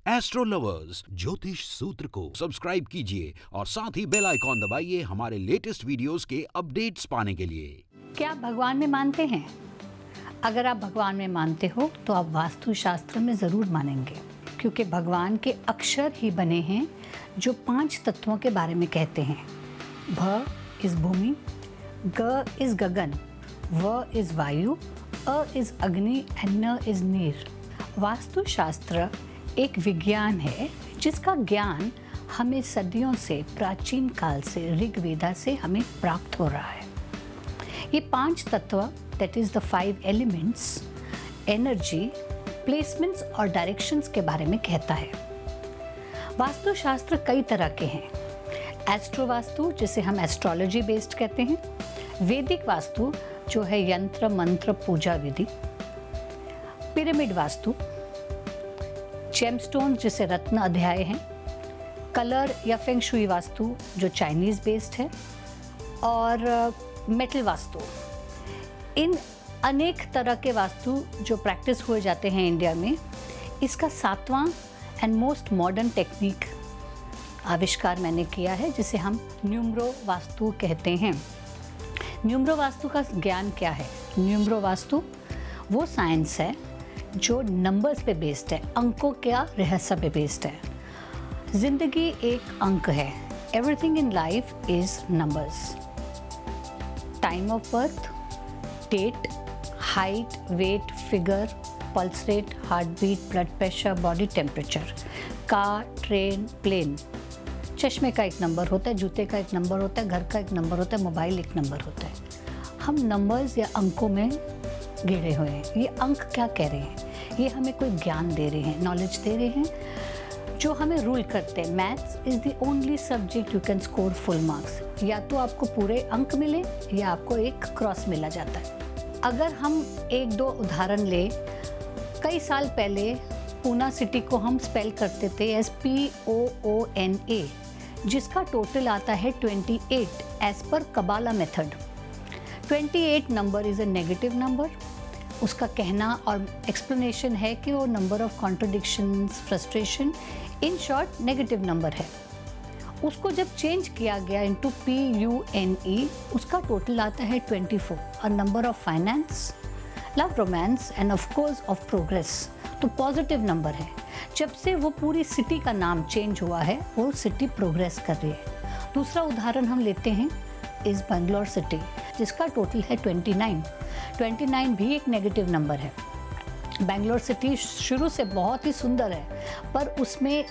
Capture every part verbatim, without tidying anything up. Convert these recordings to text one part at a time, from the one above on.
Astro lovers ज्योतिष सूत्र को सब्सक्राइब कीजिए और साथ ही बेल आइकॉन दबाइए हमारे लेटेस्ट वीडियोस के अपडेट्स पाने के लिए। क्या आप भगवान में मानते हैं? अगर आप भगवान में मानते हो तो आप वास्तु शास्त्र में ज़रूर मानेंगे, क्योंकि भगवान के अक्षर ही बने हैं जो पांच तत्वों के बारे में कहते हैं। भ इस भूमि, ग इस गगन, व इस वायु, अ इस अग्नि एंड न इस नीर। वास्तु शास्त्र एक विज्ञान है जिसका ज्ञान हमें सदियों से, प्राचीन काल से, ऋग्वेदा से हमें प्राप्त हो रहा है। ये पांच तत्व, that is the five elements, energy, placements और डायरेक्शंस के बारे में कहता है। वास्तु शास्त्र कई तरह के हैं। एस्ट्रो वास्तु, जिसे हम एस्ट्रोलॉजी बेस्ड कहते हैं, वैदिक वास्तु जो है यंत्र मंत्र पूजा विधि, पिरामिड वास्तु, जेमस्टोन जिसे रत्न अध्याय हैं, कलर या फेंग शुई वास्तु जो चाइनीज़ बेस्ड है, और मेटल वास्तु। इन अनेक तरह के वास्तु जो प्रैक्टिस हुए जाते हैं इंडिया में, इसका सातवां एंड मोस्ट मॉडर्न टेक्निक आविष्कार मैंने किया है, जिसे हम न्यूमरो वास्तु कहते हैं। न्यूमरो वास्तु का ज्ञान क्या है? न्यूमरो वास्तु वो साइंस है जो नंबर्स पे बेस्ड है, अंकों क्या रहस्य पे बेस्ड है। जिंदगी एक अंक है। Everything in life is numbers. Time of birth, date, height, weight, figure, pulse rate, heart beat, blood pressure, body temperature, car, train, plane. चश्मे का एक नंबर होता है, जूते का एक नंबर होता है, घर का एक नंबर होता है, मोबाइल एक नंबर होता है। हम नंबर्स या अंकों में घिरे हुए हैं। ये अंक क्या कह रहे हैं? ये हमें कोई ज्ञान दे रहे हैं, नॉलेज दे रहे हैं जो हमें रूल करते हैं। Maths is the only subject you can score full marks. या तो आपको पूरे अंक मिले या आपको एक क्रॉस मिला जाता है। अगर हम एक दो उदाहरण लें, कई साल पहले पूना सिटी को हम स्पेल करते थे S P O O N A, जिसका टोटल आता है अट्ठाईस एज पर कबाला मेथड। अट्ठाईस number is a negative number. उसका कहना और एक्सप्लेनेशन है कि वो number of contradictions, frustration, in short negative number है। उसको जब चेंज किया गया into P U N E, उसका टोटल आता है चौबीस, a number of finance, love, romance and of course of progress. तो पॉजिटिव नंबर है। जब से वो पूरी सिटी का नाम चेंज हुआ है, वो सिटी प्रोग्रेस कर रही है। दूसरा उदाहरण हम लेते हैं इस बेंगलोर सिटी, जिसका टोटल है उनतीस। उनतीस भी एक नेगेटिव नंबर है। बेंगलोर सिटी शुरू से बहुत ही सुंदर है, पर उसमें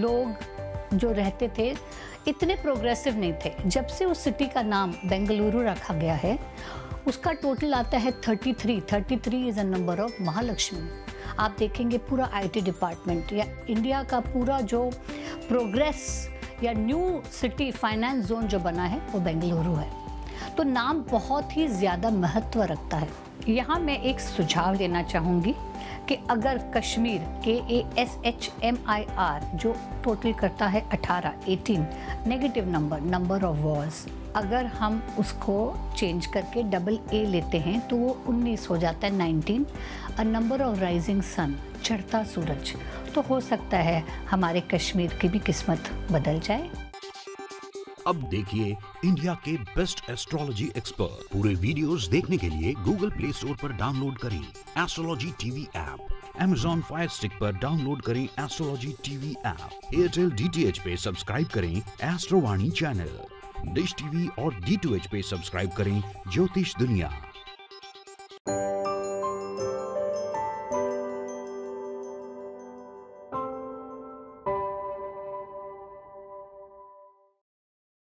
लोग जो रहते थे इतने प्रोग्रेसिव नहीं थे। जब से उस सिटी का नाम बेंगलुरु रखा गया है, उसका टोटल आता है तैंतीस। तैंतीस is a number of Mahalakshmi. आप देखेंगे पूरा आईटी डिपार्टमेंट या इंडिया का पूरा जो प्रोग्रेस या न्यू सिटी फाइनेंस जोन जो बना है, वो बेंगलुरु है। तो नाम बहुत ही ज़्यादा महत्व रखता है। यहाँ मैं एक सुझाव देना चाहूँगी कि अगर Kashmir, K A S H M I R, जो टोटल करता है अठारह, अठारह, negative number, number of wars, अगर हम उसको चेंज करके डबल ए लेते हैं तो वो उन्नीस हो जाता है, उन्नीस, a number of rising sun, चढ़ता सूरज। तो हो सकता है हमारे कश्मीर की भी किस्मत बदल जाए। अब देखिए इंडिया के बेस्ट एस्ट्रोलॉजी एक्सपर्ट। पूरे वीडियोस देखने के लिए गूगल प्ले स्टोर पर डाउनलोड करें astrology TV app. Amazon fire stick पर डाउनलोड करें astrology TV app. Airtel D T H पे सब्सक्राइब करें एस्ट्रोवाणी चैनल। डिश टीवी और डी टू एच पे सब्सक्राइब करें ज्योतिष दुनिया।